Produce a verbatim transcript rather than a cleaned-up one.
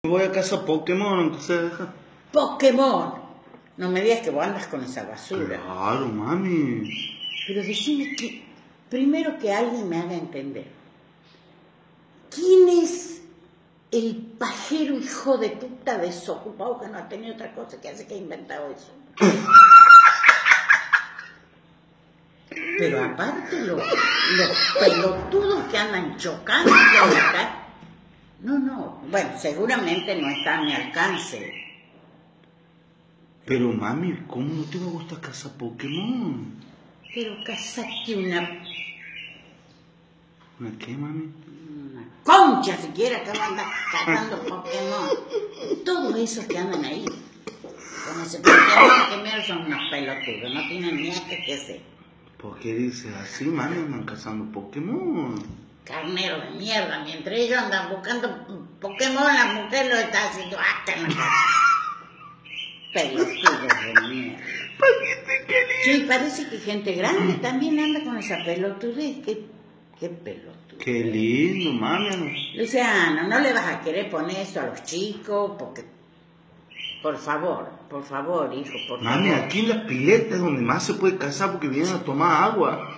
Voy a casa Pokémon, aunque se deja. ¡Pokémon! No me digas que vos andas con esa basura. Claro, mami. Pero decime que, primero que alguien me haga entender. ¿Quién es el pajero hijo de puta desocupado que no ha tenido otra cosa que hace que ha inventado eso? Pero aparte los, los pelotudos que andan chocando por la calle. No, no, bueno, seguramente no está a mi alcance. Pero mami, ¿cómo no te va a gustar casa Pokémon? Pero casaste una... ¿Una qué, mami? Una concha siquiera que va a andar cazando Pokémon. Todos esos que andan ahí con ese Pokémon que mira son unos pelotudos, no tienen ni a qué hacer. ¿Por qué dices así, mami? Andan cazando Pokémon. Carnero de mierda, mientras ellos andan buscando Pokémon, la mujer lo está haciendo hasta en la casa. Pelotudos de mierda. Sí, parece que gente grande también anda con esa pelotudez. ¿Qué, qué pelotudez? Qué lindo, mami. Luciano, no le vas a querer poner eso a los chicos, porque... Por favor, por favor, hijo, por Mami, favor. aquí en las piletas es donde más se puede cazar porque vienen a tomar agua.